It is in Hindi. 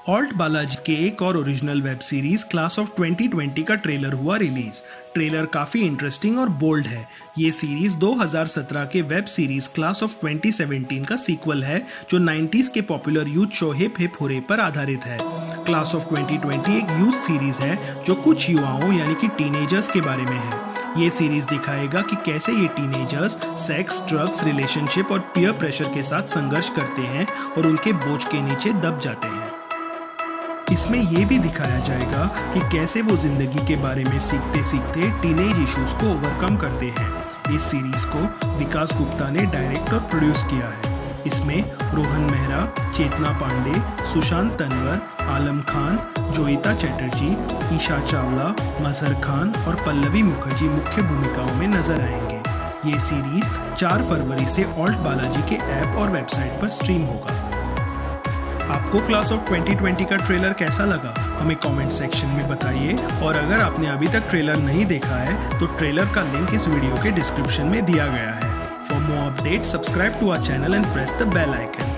ऑल्ट बालाजी के एक और original web series class of 2020 का ट्रेलर हुआ रिलीज। ट्रेलर काफी इंटरेस्टिंग और बोल्ड है। ये सीरीज 2017 के वेब सीरीज क्लास ऑफ 2017 का सीक्वल है जो 90s के popular youth show hip hip hooray पर आधारित है। क्लास ऑफ 2020 एक यूथ सीरीज है जो कुछ युवाओं यानी कि टीनेजर्स के बारे में है। ये सीरीज दिखाएगा कि कैसे ये टीनेजर्स सेक्स, ड्रग्स, रिलेशनशिप और पीयर प्रेशर के साथ संघर्ष करते हैं और उनके बोझ के नीचे दब जाते हैं। इसमें यह भी दिखाया जाएगा कि कैसे वो जिंदगी के बारे में सीखते सीखते टीनेज इश्यूज को ओवरकम करते हैं। इस सीरीज को विकास गुप्ता ने डायरेक्ट और प्रोड्यूस किया है। इसमें रोहन मेहरा, चेतना पांडे, सुशांत तन्वर, आलम खान, जोईता चैटर्जी, ईशा चावला, मजहर खान और पल्लवी मुखर्जी मुख्य भूमिकाओं में नजर आएंगे। ये सीरीज 4 फरवरी से ऑल्ट बालाजी के ऐप और वेबसाइट पर स्ट्रीम होगा। आपको क्लास ऑफ 2020 का ट्रेलर कैसा लगा हमें कमेंट सेक्शन में बताइए, और अगर आपने अभी तक ट्रेलर नहीं देखा है तो ट्रेलर का लिंक इस वीडियो के डिस्क्रिप्शन में दिया गया है। For more update subscribe to our channel and press the bell icon.